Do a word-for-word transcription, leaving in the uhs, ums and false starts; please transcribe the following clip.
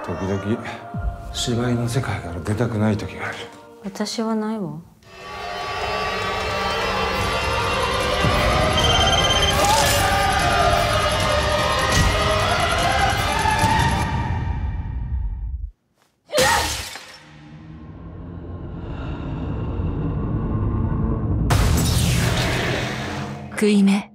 時々芝居の世界から出たくない時がある。 私はないわ。 食い目